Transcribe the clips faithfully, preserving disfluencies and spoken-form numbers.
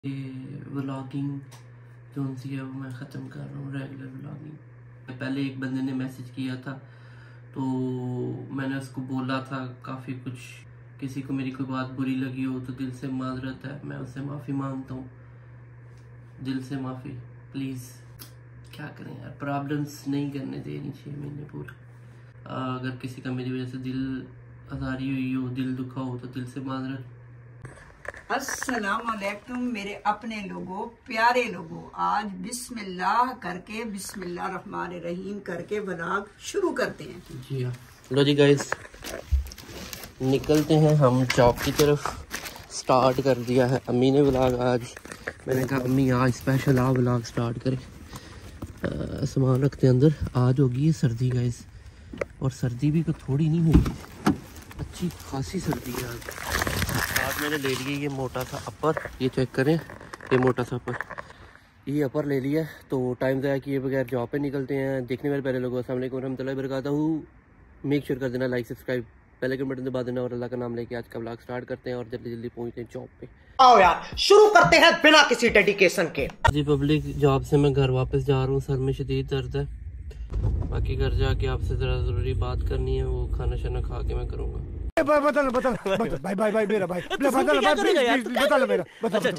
Vlogging जो सी है वो मैं ख़त्म कर रहा हूँ, रेगुलर व्लॉगिंग। पहले एक बंदे ने मैसेज किया था तो मैंने उसको बोला था काफ़ी कुछ, किसी को मेरी कोई बात बुरी लगी हो तो दिल से माजरत है, मैं उससे माफ़ी मांगता हूँ, दिल से माफ़ी प्लीज़। क्या करें यार, प्रॉब्लम्स नहीं करने देनी छः महीने पूरे। अगर किसी का मेरी वजह से दिल आज़ारी हुई हो, दिल दुखा हो तो दिल से माजरत। अस्सलाम वालेकुम मेरे अपने लोगों, प्यारे लोगों। आज बिस्मिल्लाह करके बिस्मिल्लाह रहमान रहीम करके व्लॉग शुरू करते हैं। जी हाँ, लो जी गाइस, निकलते हैं हम जॉब की तरफ। स्टार्ट कर दिया है अम्मी ने व्लॉग आज। मैंने कहा अम्मी आज स्पेशल आ व्लॉग स्टार्ट करें। आ, सामान रखते हैं अंदर। आज होगी ये सर्दी गाइस, और सर्दी भी को थोड़ी नहीं हुई, अच्छी खासी सर्दी है आज। आज मैंने ले लिया ये मोटा सा अपर, ये चेक करें, ये मोटा सा अपर, ये अपर ले लिया। तो टाइम ज़ाया किए बगैर जॉब पे निकलते हैं। देखने वाले पहले लोगों अस्सलाम वालेकुम रहमतुल्लाहि व बरकातहू। मेक श्योर कर देना लाइक सब्सक्राइब, पहले के बटन दबा देना और अल्लाह का नाम लेके आज का व्लॉग स्टार्ट करते हैं और जल्दी जल्दी पहुंचते हैं जॉब पे। आओ यार शुरू करते हैं बिना किसी डेडिकेशन के। जी पब्लिक, जॉब से मैं घर वापस जा रहा हूँ, सर में शदीद दर्द है। बाकी घर जाके आपसे ज़रा ज़रूरी बात करनी है, वो खाना शाना खा के मैं करूँगा। बता लो, बता लो, भाई भाई भाई मेरा भाई बता लो, बता लो मेरा, बता लो।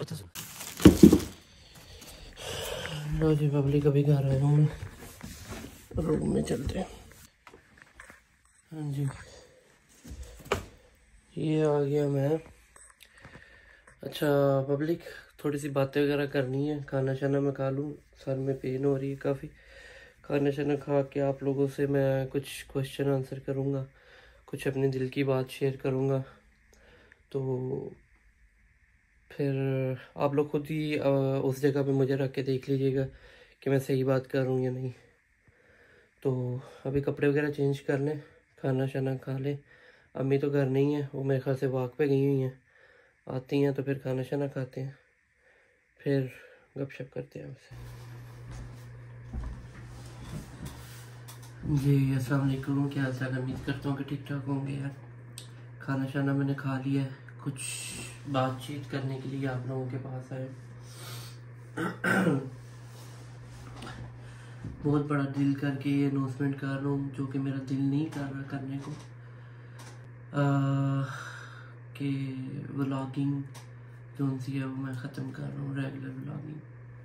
लो जी पब्लिक, अभी घर आया हूँ, रूम में चलते हैं। हाँ जी, ये आ गया मैं। अच्छा पब्लिक, थोड़ी सी बातें वगैरह करनी है, खाना शाना मैं खा लूँ, सर में पेन हो रही है काफ़ी। खाना शाना खा के आप लोगों से मैं कुछ क्वेश्चन आंसर करूँगा, कुछ अपने दिल की बात शेयर करूँगा। तो फिर आप लोग खुद ही आ, उस जगह पे मुझे रख के देख लीजिएगा कि मैं सही बात कर रहा हूँ या नहीं। तो अभी कपड़े वगैरह चेंज कर लें, खाना शाना खा लें। अम्मी तो घर नहीं है, वो मेरे ख्याल से वॉक पे गई हुई हैं, आती हैं तो फिर खाना शाना खाते हैं, फिर गपशप करते हैं आपसे। जी अस्सलाम वालेकुम, क्या हाल चाल? उम्मीद करता हूँ कि ठीक ठाक होंगे यार। खाना शाना मैंने खा लिया है, कुछ बातचीत करने के लिए आप लोगों के पास आए। बहुत बड़ा दिल करके ये अनाउंसमेंट कर रहा हूँ, जो कि मेरा दिल नहीं कर रहा करने को, आ, कि व्लॉगिंग जो सी है वो मैं ख़त्म कर रहा हूँ, रेगुलर व्लॉगिंग।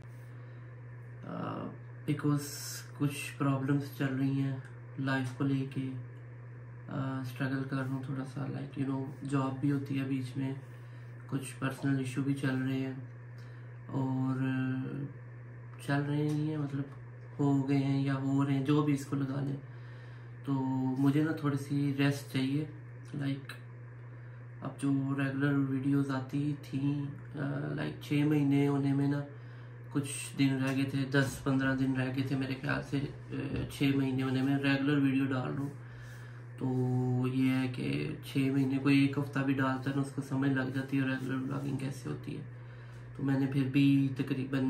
बिकॉज कुछ प्रॉब्लम्स चल रही हैं लाइफ को लेके, स्ट्रगल कर रहा हूँ थोड़ा सा, लाइक यू नो जॉब भी होती है बीच में, कुछ पर्सनल इशू भी चल रहे हैं, और uh, चल रहे नहीं है मतलब हो गए हैं या हो रहे हैं, जो भी इसको लगा लें। तो मुझे ना थोड़ी सी रेस्ट चाहिए। लाइक अब जो रेगुलर वीडियोस आती थी, लाइक छः महीने होने में ना कुछ दिन रह गए थे, दस पंद्रह दिन रह गए थे मेरे ख्याल से छः महीने होने में रेगुलर वीडियो डाल रहा हूँ। तो ये है कि छः महीने कोई एक हफ्ता भी डालता है ना, उसको समझ लग जाती है रेगुलर व्लॉगिंग कैसे होती है। तो मैंने फिर भी तकरीबन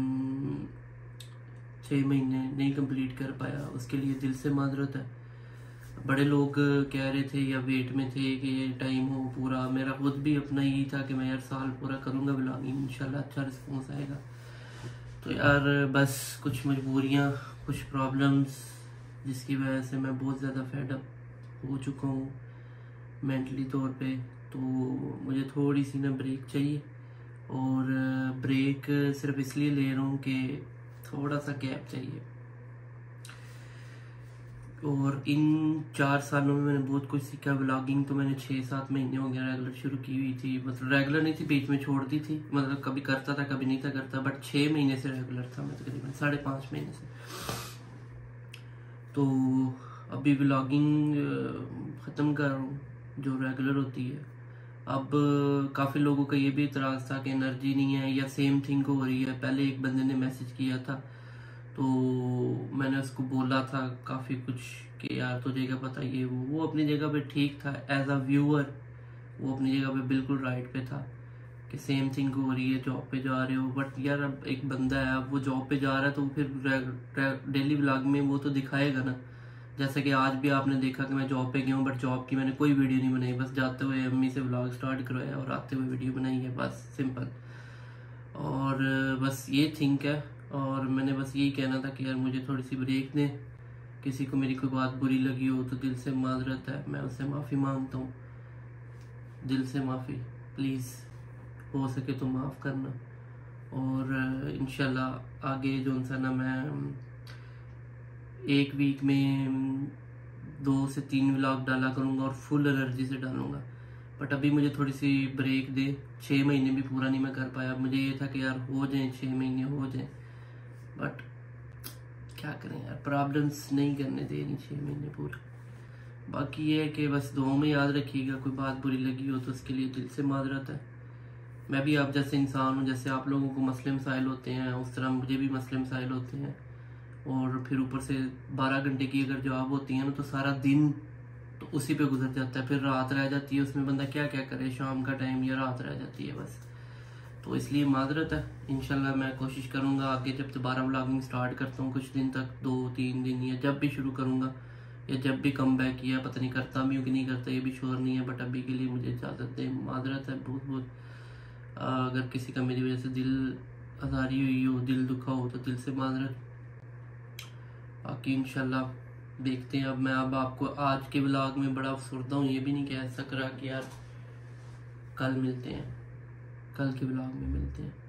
छः महीने नहीं कंप्लीट कर पाया, उसके लिए दिल से माजरत है। बड़े लोग कह रहे थे या वेट में थे कि ये टाइम हो पूरा, मेरा खुद भी अपना यही था कि मैं यार साल पूरा करूँगा व्लॉगिंग, इंशाल्लाह अच्छा रिस्पॉन्स आएगा। तो यार बस कुछ मजबूरियाँ, कुछ प्रॉब्लम्स, जिसकी वजह से मैं बहुत ज़्यादा फेड अप हो चुका हूँ मेंटली तौर पे। तो मुझे थोड़ी सी ना ब्रेक चाहिए, और ब्रेक सिर्फ इसलिए ले रहा हूँ कि थोड़ा सा गैप चाहिए। और इन चार सालों में मैंने बहुत कुछ सीखा। व्लॉगिंग तो मैंने छः सात महीने हो गया रेगुलर शुरू की हुई थी, मतलब रेगुलर नहीं थी, बीच में छोड़ दी थी, मतलब कभी करता था कभी नहीं था करता, बट छः महीने से रेगुलर था मैं, तकरीबन साढ़े पाँच महीने से। तो अभी व्लॉगिंग ख़त्म कर रहा हूँ जो रेगुलर होती है। अब काफ़ी लोगों का ये भी इतराज़ था कि एनर्जी नहीं है या सेम थिंग हो रही है। पहले एक बंदे ने मैसेज किया था तो मैंने उसको बोला था काफ़ी कुछ कि यार तुझे क्या पता ये वो वो अपनी जगह पे ठीक था, एज अ व्यूअर वो अपनी जगह पे बिल्कुल राइट पे था कि सेम थिंग हो रही है, जॉब पे जा रहे हो। बट यार अब एक बंदा है, अब वो जॉब पे जा रहा है तो फिर डेली व्लॉग में वो तो दिखाएगा ना। जैसे कि आज भी आपने देखा कि मैं जॉब पे गया हूँ, बट जॉब की मैंने कोई वीडियो नहीं बनाई, बस जाते हुए अम्मी से व्लॉग स्टार्ट करवाया और आते हुए वीडियो बनाई है, बस सिंपल। और बस ये थिंक है। और मैंने बस यही कहना था कि यार मुझे थोड़ी सी ब्रेक दें। किसी को मेरी कोई बात बुरी लगी हो तो दिल से माजरत है, मैं उससे माफ़ी मांगता हूँ, दिल से माफ़ी। प्लीज़ हो सके तो माफ़ करना। और इंशाल्लाह आगे जो सा ना मैं एक वीक में दो से तीन व्लॉग डाला करूँगा और फुल एनर्जी से डालूँगा। बट अभी मुझे थोड़ी सी ब्रेक दे। छः महीने भी पूरा नहीं मैं कर पाया। मुझे ये था कि यार हो जाए, छः महीने हो जाए, बट क्या करें यार, प्रॉब्लम्स नहीं करने दे नहीं छः महीने पूरा। बाकी ये है कि बस दुआ में याद रखिएगा, कोई बात बुरी लगी हो तो उसके लिए दिल से माजरत है। मैं भी आप जैसे इंसान हूँ, जैसे आप लोगों को मसले मसाइल होते हैं उस तरह मुझे भी मसले मसाइल होते हैं। और फिर ऊपर से बारह घंटे की अगर जॉब होती है ना तो सारा दिन तो उसी पे गुजर जाता है, फिर रात रह जाती है, उसमें बंदा क्या क्या करे, शाम का टाइम या रात रह जाती है बस। तो इसलिए माजरत है। इंशाल्लाह मैं कोशिश करूँगा आगे जब दोबारा व्लॉगिंग स्टार्ट करता हूँ कुछ दिन तक, दो तीन दिन या जब भी शुरू करूँगा या जब भी कम बैक किया, पता नहीं करता भी हूँ कि नहीं करता ये भी श्योर नहीं है। बट अभी के लिए मुझे इजाज़त दें, माजरत है बहुत बहुत। अगर किसी का मेरी वजह से दिल आज़ारी हुई हो, दिल दुखा हो तो दिल से माजरत। बाकी इंशाल्लाह देखते हैं। अब मैं अब आपको आज के व्लॉग में बड़ा अफसरदा हूँ, ये भी नहीं कह सक रहा कि यार कल मिलते हैं, कल के व्लॉग में मिलते हैं।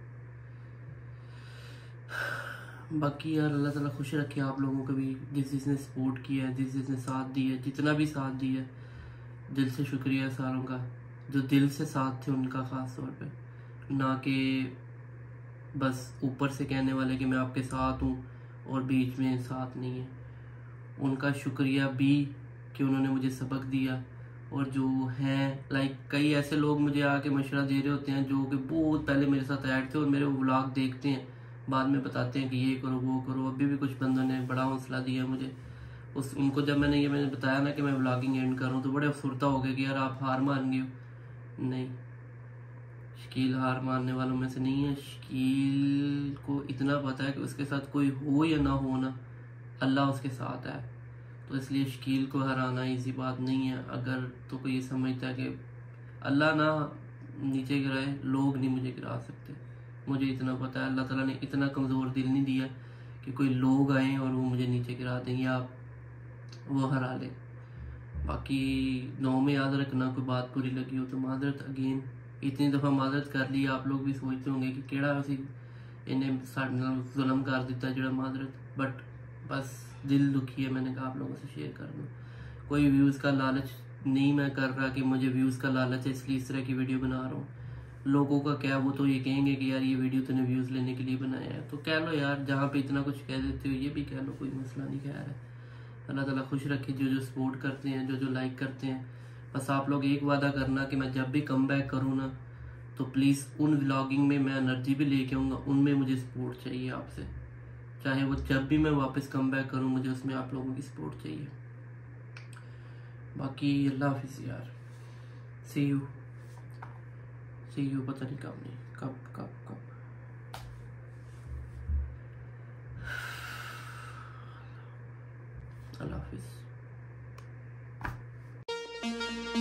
बाकी यार अल्लाह ताला खुश रखे आप लोगों को भी, जिस जिसने सपोर्ट किया है, जिस जिसने साथ दिया है, जितना भी साथ दिया है, दिल से शुक्रिया सारों का। जो दिल से साथ थे उनका ख़ास तौर पे, ना कि बस ऊपर से कहने वाले कि मैं आपके साथ हूँ और बीच में साथ नहीं है। उनका शुक्रिया भी कि उन्होंने मुझे सबक दिया। और जो हैं लाइक कई ऐसे लोग मुझे आके मशवरा दे रहे होते हैं जो कि बहुत पहले मेरे साथ ऐड थे और मेरे व्लॉग देखते हैं, बाद में बताते हैं कि ये करो वो करो। अभी भी कुछ बंदों ने बड़ा हौसला दिया मुझे। उस उनको जब मैंने ये मैंने बताया ना कि मैं व्लॉगिंग एंड करूँ तो बड़े अफसरदा हो गए कि यार आप हार मान गए हो। नहीं, शकील हार मारने वालों में से नहीं है। शकील को इतना पता है कि उसके साथ कोई हो या ना हो ना, अल्लाह उसके साथ है। तो इसलिए शकील को हराना इजी बात नहीं है। अगर तो कोई ये समझता है कि अल्लाह ना नीचे गिराए, लोग नहीं मुझे गिरा सकते, मुझे इतना पता है। अल्लाह ताला ने इतना कमज़ोर दिल नहीं दिया कि कोई लोग आए और वो मुझे नीचे गिरा दें या वो हरा ले। बाकी नौ में याद रखना, कोई बात बुरी लगी हो तो माजरत। अगेन इतनी दफ़ा माजरत कर ली, आप लोग भी सोचते होंगे कि केड़ा उसी इन्हें साढ़े नाल जुल्म कर दिता जो माजरत। बट बस दिल दुखी है, मैंने कहा आप लोगों से शेयर कर दूँ। कोई व्यूज़ का लालच नहीं मैं कर रहा कि मुझे व्यूज़ का लालच है इसलिए इस तरह की वीडियो बना रहा हूँ। लोगों का क्या, वो तो ये कहेंगे कि यार ये वीडियो तूने व्यूज़ लेने के लिए बनाया है, तो कह लो यार, जहाँ पे इतना कुछ कह देते हो ये भी कह लो, कोई मसला नहीं। खैर है, अल्लाह ताला खुश रखे जो जो सपोर्ट करते हैं, जो जो लाइक करते हैं। बस आप लोग एक वादा करना कि मैं जब भी कम बैक करूँ ना तो प्लीज़ उन व्लॉगिंग में मैं एनर्जी भी लेके आऊँगा, उनमें मुझे सपोर्ट चाहिए आपसे। चाहे वो जब भी मैं वापस कम बैक करूँ मुझे उसमें आप लोगों की सपोर्ट चाहिए। बाकी अल्लाह हाफिज़ यार, सी यू सी यू पता नहीं कब नहीं कब कब कब अल्लाह हाफिज़।